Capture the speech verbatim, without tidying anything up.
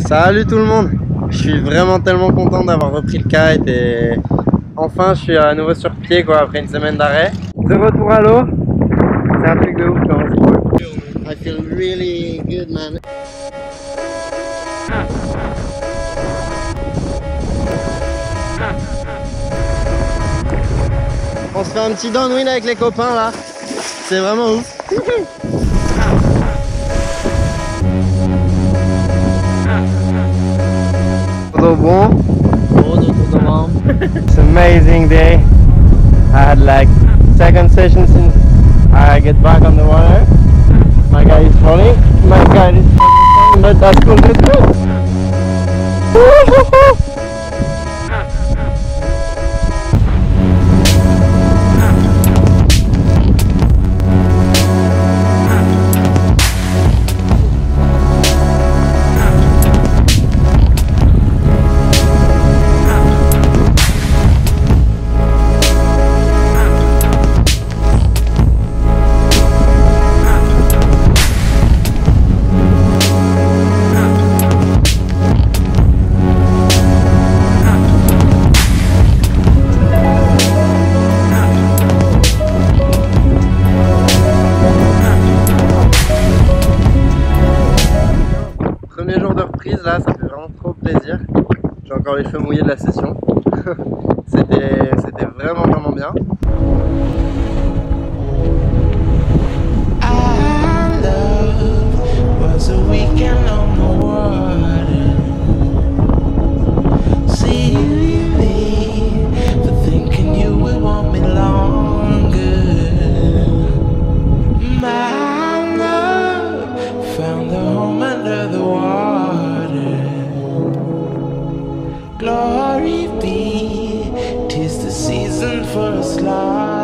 Salut tout le monde. Je suis vraiment tellement content d'avoir repris le kite et enfin je suis à nouveau sur pied quoi après une semaine d'arrêt. De retour à l'eau, c'est un truc de ouf quand c'est cool. I feel really good man. On se fait un petit downwind avec les copains là. C'est vraiment ouf. Todo bon? It's an amazing day. I had like second session since I get back on the water. My guy is falling. My guy is falling, but that's cool. That's good. Premier jour de reprise là, ça fait vraiment trop plaisir. J'ai encore les cheveux mouillés de la session. C'était c'était vraiment vraiment bien. Glory be, 'tis the season for a slaughter.